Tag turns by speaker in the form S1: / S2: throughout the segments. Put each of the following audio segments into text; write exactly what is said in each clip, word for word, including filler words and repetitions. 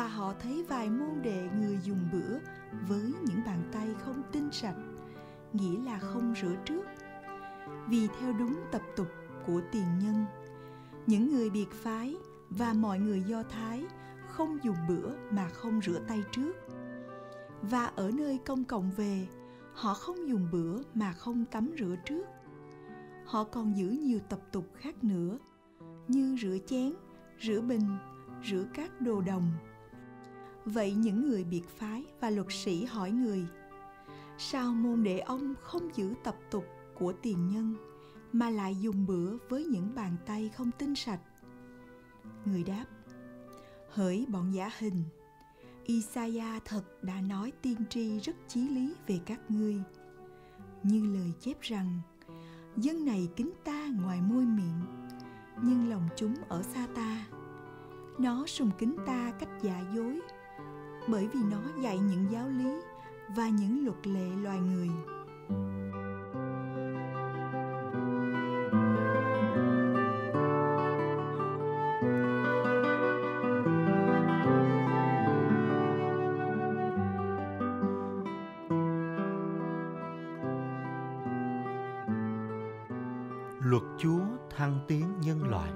S1: và họ thấy vài môn đệ người dùng bữa với những bàn tay không tinh sạch, nghĩa là không rửa trước. Vì theo đúng tập tục của tiền nhân, những người biệt phái và mọi người Do Thái không dùng bữa mà không rửa tay trước. Và ở nơi công cộng về, họ không dùng bữa mà không tắm rửa trước. Họ còn giữ nhiều tập tục khác nữa, như rửa chén, rửa bình, rửa các đồ đồng. Vậy những người biệt phái và luật sĩ hỏi người: sao môn đệ ông không giữ tập tục của tiền nhân mà lại dùng bữa với những bàn tay không tinh sạch? Người đáp: hỡi bọn giả hình, Isaiah thật đã nói tiên tri rất chí lý về các ngươi, như lời chép rằng: dân này kính ta ngoài môi miệng, nhưng lòng chúng ở xa ta. Nó sùng kính ta cách giả dối, bởi vì nó dạy những giáo lý và những luật lệ loài người.
S2: Luật Chúa thăng tiến nhân loại.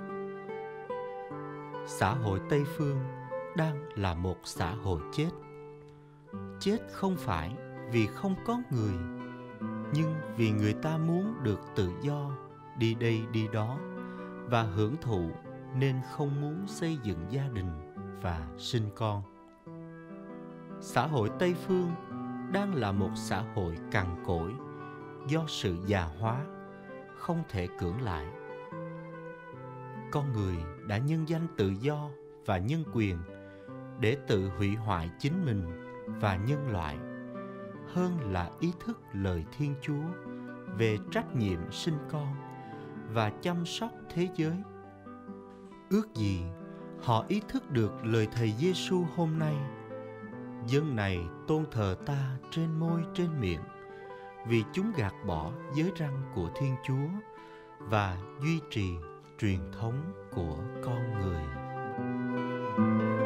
S2: Xã hội Tây Phương đang là một xã hội chết. Chết không phải vì không có người, nhưng vì người ta muốn được tự do, đi đây đi đó và hưởng thụ, nên không muốn xây dựng gia đình và sinh con. Xã hội Tây Phương đang là một xã hội cằn cỗi do sự già hóa, không thể cưỡng lại. Con người đã nhân danh tự do và nhân quyền để tự hủy hoại chính mình và nhân loại, hơn là ý thức lời Thiên Chúa về trách nhiệm sinh con và chăm sóc thế giới. Ước gì họ ý thức được lời Thầy Giêsu hôm nay: dân này tôn thờ ta trên môi trên miệng, vì chúng gạt bỏ giới răn của Thiên Chúa và duy trì truyền thống của con người.